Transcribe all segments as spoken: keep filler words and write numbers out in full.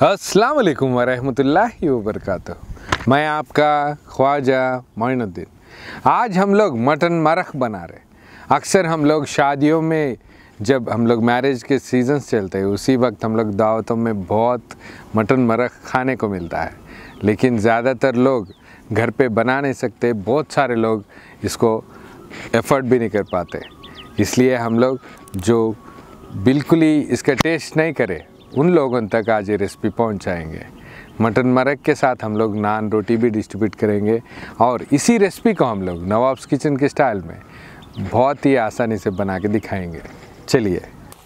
अस्सलाम वालेकुम वरहमतुल्लाहि वबरकातुहू। मैं आपका ख्वाजा मोइनुद्दीन। आज हम लोग मटन मरख बना रहे। अक्सर हम लोग शादियों में जब हम लोग मैरिज के सीजन्स चलते हैं उसी वक्त हम लोग दावतों में बहुत मटन मरख खाने को मिलता है, लेकिन ज़्यादातर लोग घर पे बना नहीं सकते। बहुत सारे लोग इसको एफ़र्ट भी नहीं कर पाते, इसलिए हम लोग जो बिल्कुल ही इसका टेस्ट नहीं करे उन लोगों तक आज ये रेसिपी पहुंचाएंगे। मटन मरक के साथ हम लोग नान रोटी भी डिस्ट्रीब्यूट करेंगे और इसी रेसिपी को हम लोग नवाब्स किचन के स्टाइल में बहुत ही आसानी से बना के दिखाएंगे। चलिए।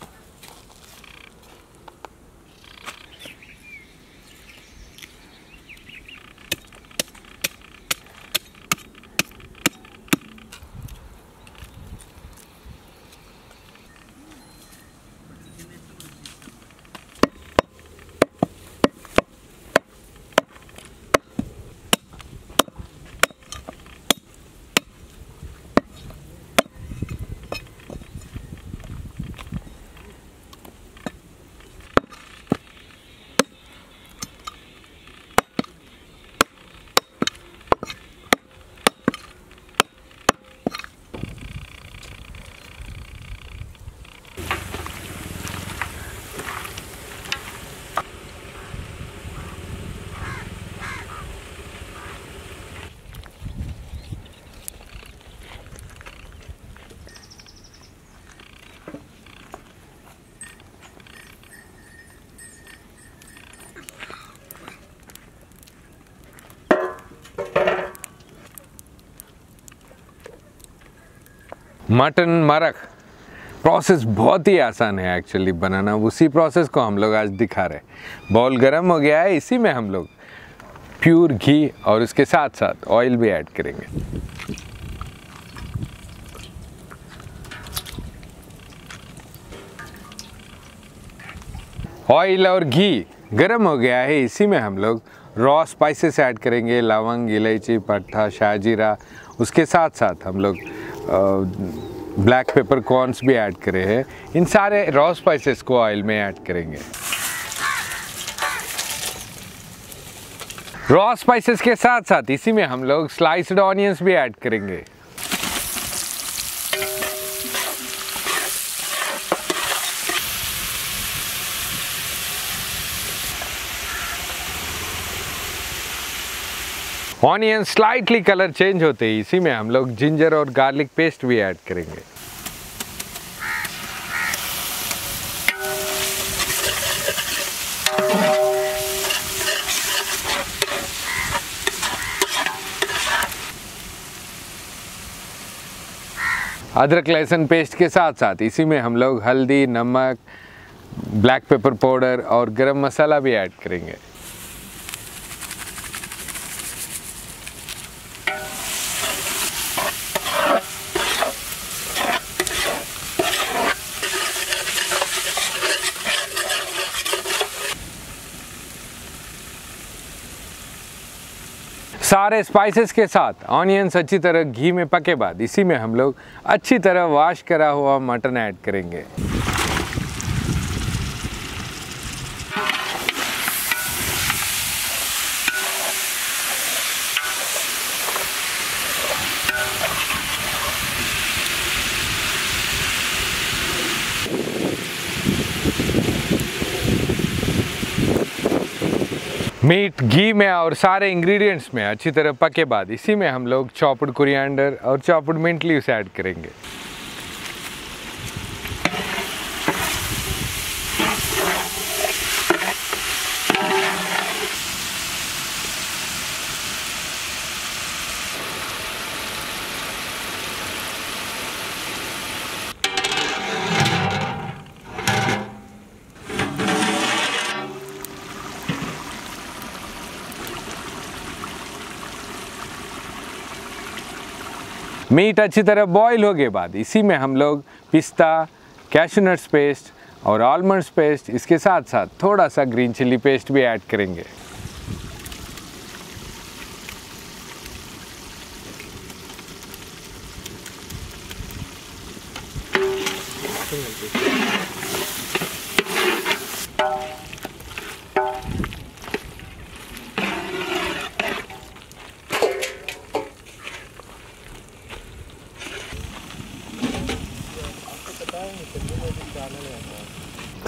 मटन मरख प्रोसेस बहुत ही आसान है एक्चुअली बनाना। उसी प्रोसेस को हम लोग आज दिखा रहे। बाउल गरम हो गया है, इसी में हम लोग प्योर घी और उसके साथ साथ ऑयल भी ऐड करेंगे। ऑयल और घी गरम हो गया है, इसी में हम लोग रॉ स्पाइसेस ऐड करेंगे। लवंग, इलायची, पत्ता, शाहजीरा। उसके साथ साथ हम लोग ब्लैक पेपर कॉर्न्स भी ऐड करे हैं। इन सारे रॉ स्पाइसेस को ऑयल में ऐड करेंगे। रॉ स्पाइसेस के साथ साथ इसी में हम लोग स्लाइस्ड ऑनियंस भी ऐड करेंगे। ऑनियन स्लाइटली कलर चेंज होते ही इसी में हम लोग जिंजर और गार्लिक पेस्ट भी ऐड करेंगे। अदरक लहसुन पेस्ट के साथ साथ इसी में हम लोग हल्दी, नमक, ब्लैक पेपर पाउडर और गरम मसाला भी ऐड करेंगे। सारे स्पाइसेस के साथ ऑनियंस अच्छी तरह घी में पके बाद इसी में हम लोग अच्छी तरह वॉश करा हुआ मटन ऐड करेंगे। मीट घी में और सारे इंग्रेडिएंट्स में अच्छी तरह पके बाद इसी में हम लोग चॉप्ड कोरिएंडर और चॉप्ड मिंट लीव्स ऐड करेंगे। मीट अच्छी तरह बॉईल हो गए बाद इसी में हम लोग पिस्ता, कैशू नट्स पेस्ट और आलमंड्स पेस्ट, इसके साथ साथ थोड़ा सा ग्रीन चिली पेस्ट भी ऐड करेंगे।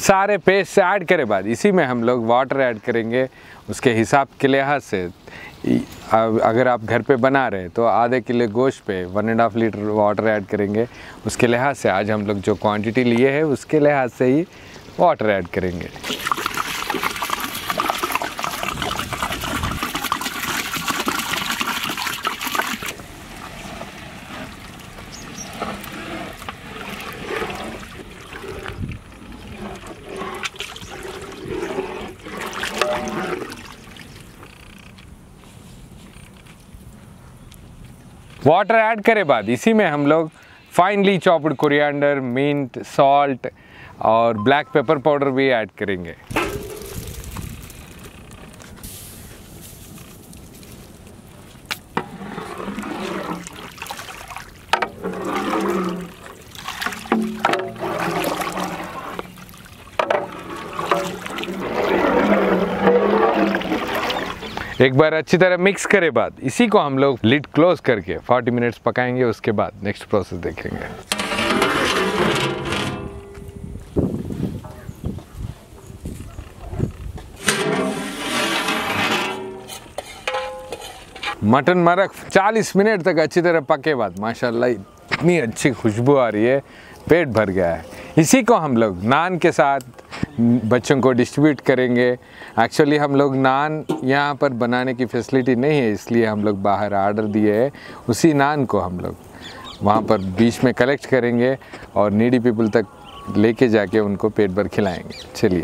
सारे पेस्ट ऐड करे बाद इसी में हम लोग वाटर ऐड करेंगे। उसके हिसाब के लिहाज से अगर आप घर पे बना रहे तो आधे किलो गोश्त पे one and half litre water add करेंगे। उसके लिहाज से आज हम लोग जो क्वांटिटी लिए है उसके लिहाज से ही वाटर ऐड करेंगे। वाटर ऐड करे बाद इसी में हम लोग finally chopped coriander, mint, salt और ब्लैक पेपर पाउडर भी ऐड करेंगे। एक बार अच्छी तरह मिक्स करे बाद इसी को हम लोग लिड क्लोज करके चालीस मिनट्स पकाएंगे। उसके बाद नेक्स्ट प्रोसेस देखेंगे। मटन मरक चालीस मिनट तक अच्छी तरह पके बाद माशाल्लाह इतनी अच्छी खुशबू आ रही है, पेट भर गया है। इसी को हम लोग नान के साथ बच्चों को डिस्ट्रीब्यूट करेंगे। एक्चुअली हम लोग नान यहाँ पर बनाने की फैसिलिटी नहीं है, इसलिए हम लोग बाहर आर्डर दिए है। उसी नान को हम लोग वहाँ पर बीच में कलेक्ट करेंगे और नीडी पीपल तक लेके जाके उनको पेट भर खिलाएंगे। चलिए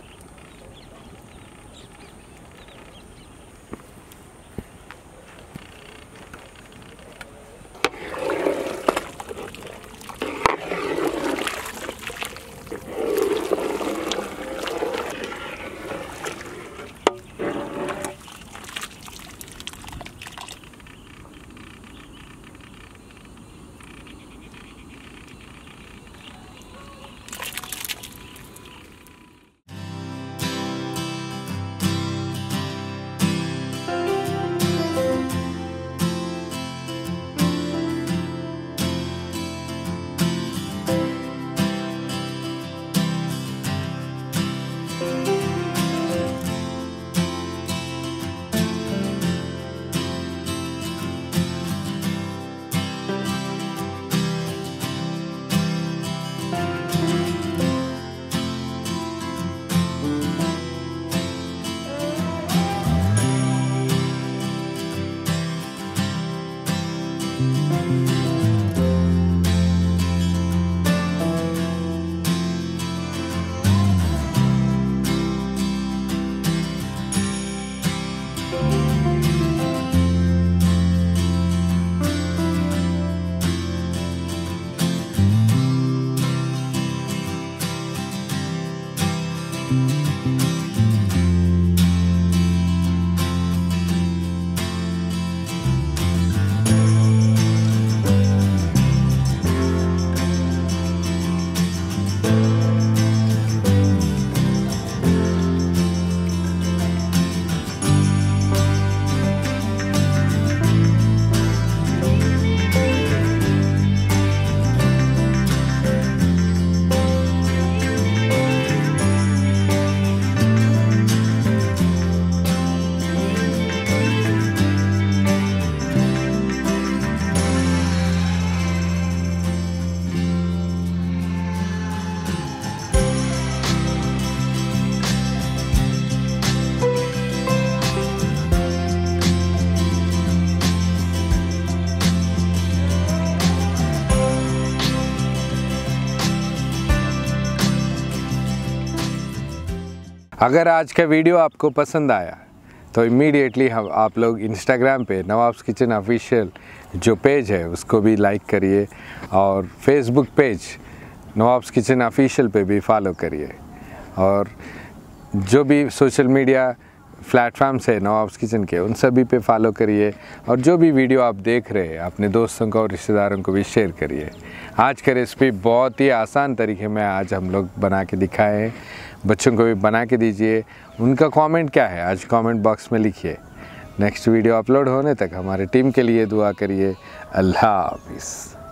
अगर आज का वीडियो आपको पसंद आया तो इमीडिएटली हम आप लोग इंस्टाग्राम पे नवाब्स किचन ऑफिशियल जो पेज है उसको भी लाइक करिए और Facebook page Nawabs kitchen official पे भी फॉलो करिए और जो भी सोशल मीडिया प्लेटफॉर्म्स है नवाब्स किचन के उन सभी पे फॉलो करिए और जो भी वीडियो आप देख रहे हैं अपने दोस्तों को और रिश्तेदारों को भी शेयर करिए। आज का रेसिपी बहुत ही आसान तरीके में आज हम लोग बना के दिखाए हैं, बच्चों को भी बना के दीजिए। उनका कमेंट क्या है आज कमेंट बॉक्स में लिखिए। नेक्स्ट वीडियो अपलोड होने तक हमारे टीम के लिए दुआ करिए। अल्लाह हाफिज़।